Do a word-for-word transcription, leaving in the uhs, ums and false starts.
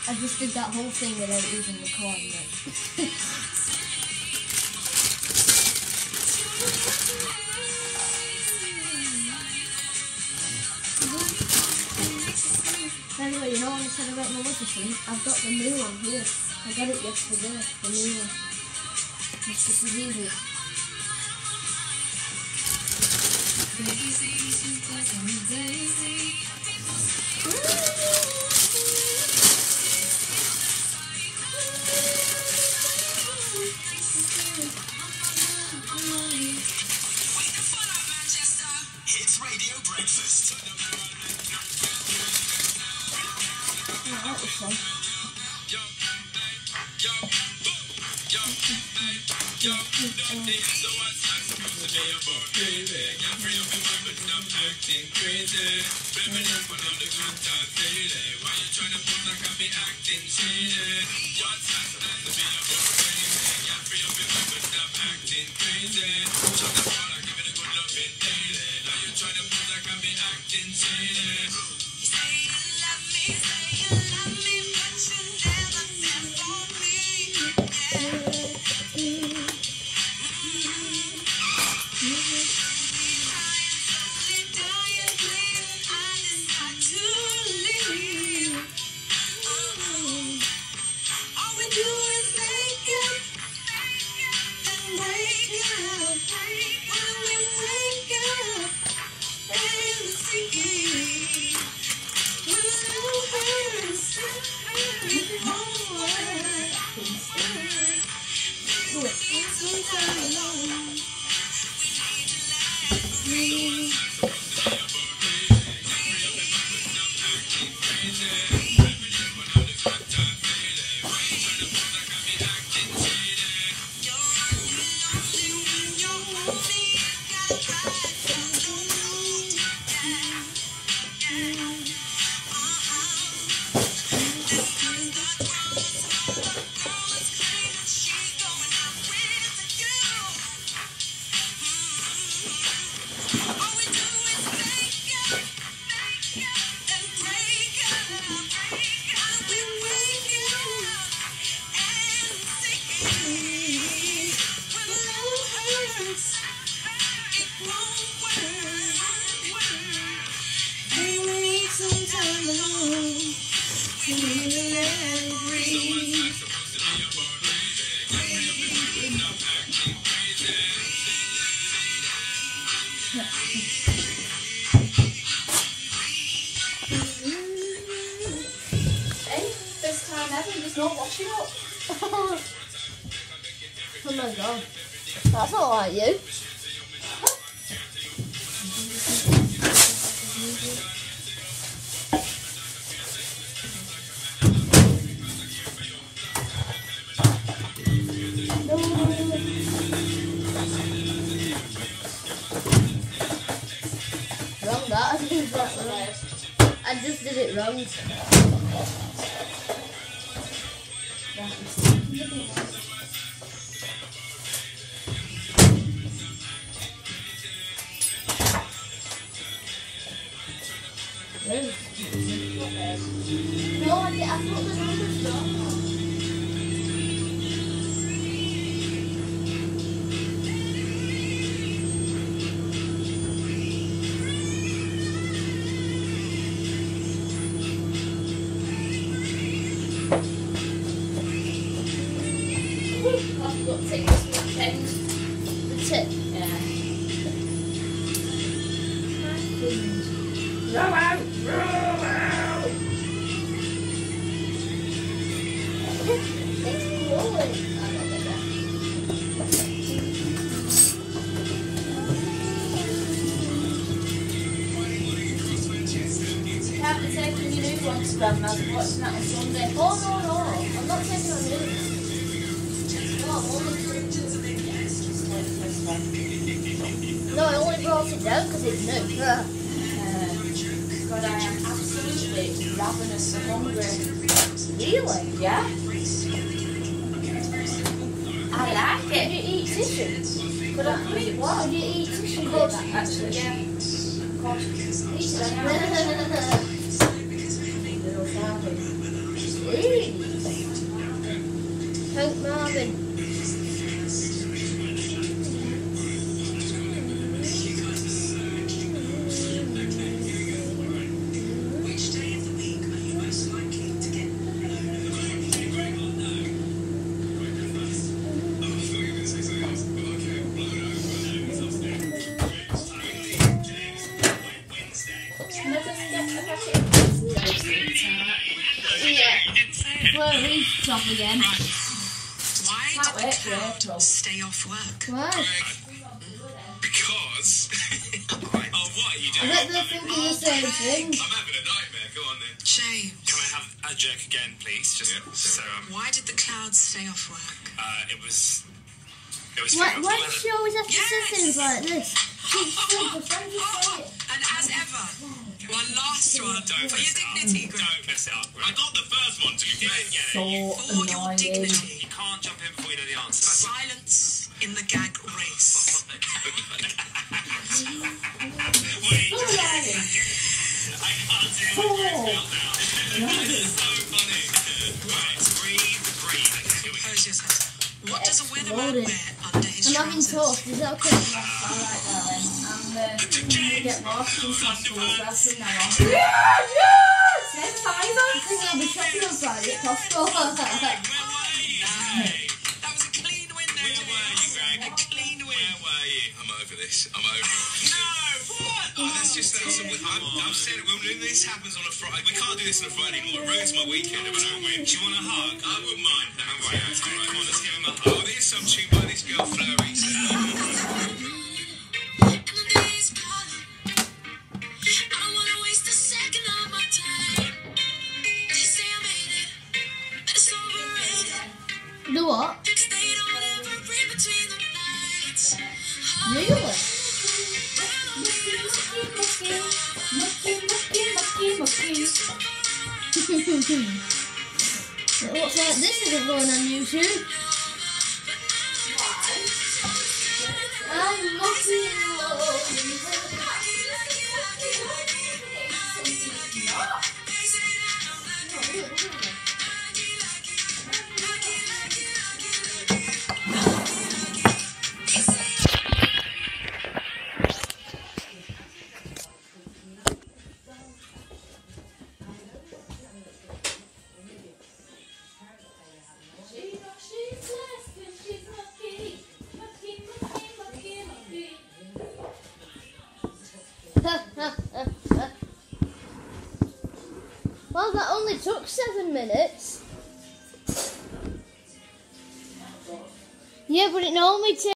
I just did that whole thing without even recording it. Anyway, you know what I said about my mother thing? I've got the new one here. I got it yesterday, the new one. It's just as easy. It's Radio Breakfast. I like this song. Not washing up. Oh my god. That's not like you. Wrong that. I did that wrong. I just did it wrong. Really? No, I did. I thought the numbers wrong. I've got to take this weekend. The tip. Yeah. Row out! Row out! It's rolling. I'm not like that. Can't be taking your new one to Grandma's and watching that on Sunday. Oh no, no. I'm not taking on you. No, I'm only No, I only brought it down because it's new. Yeah. Uh, God, I am absolutely ravenous and hungry. Really? Yeah? I like it. Did you eat tissue? But I could eat what? Did you eat tissue? Of course, actually, yeah. Of course. Eat I it. am. Little farming. Eat. Frank Marvin. Which day of the week are you most likely to get? Can I just get a packet of Yeah. Well, he's top again. Why Can't did the wait for cloud April. stay off work? Why? Because. Oh, what are you I doing? bet they're thinking the same thing. I'm having a nightmare. Go on then. James, Can I have a jerk again, please? Just so um, why did the clouds stay off work? uh, it was. It was. Why, for why the does weather. she always have to say Yes. things like this? She's super friend, just say it. And as ever, one last one Don't for mess your it up. dignity, Greg. Don't mess it up. I got the first one, to be fair. Get it. So You, For your annoying. dignity. you can't jump in before you know the answer. Silence in the gag race. Wait. So annoying. I can't do my Greg's meltdown. This is so funny. Right, breathe, breathe. Okay, here we go. Compose yourself. What does a weatherman Exploded. wear under his I'm having trousers? toast, is that okay? Alright, darling. I'm uh, gonna get lost in some school class from now on. Say Say the I fiver. think I'll be shopping on Friday at Costco. Where were you? Hey. That was a clean win there, Where were you, Greg? A clean win. Where were you? I'm over this. I'm over it. No! What? Oh, that's just that's I'm, I'm saying when this happens on a Friday, we can't do this on a Friday anymore. It ruins my weekend if I don't win. Do you want a hug? I wouldn't mind. No, right, okay, right. Come on, let's give him a hug. Oh, there's some tune by this girl Flurry. Do what? Really? It looks like this isn't going on YouTube. I'm looking Well, that only took seven minutes. Yeah, but it normally takes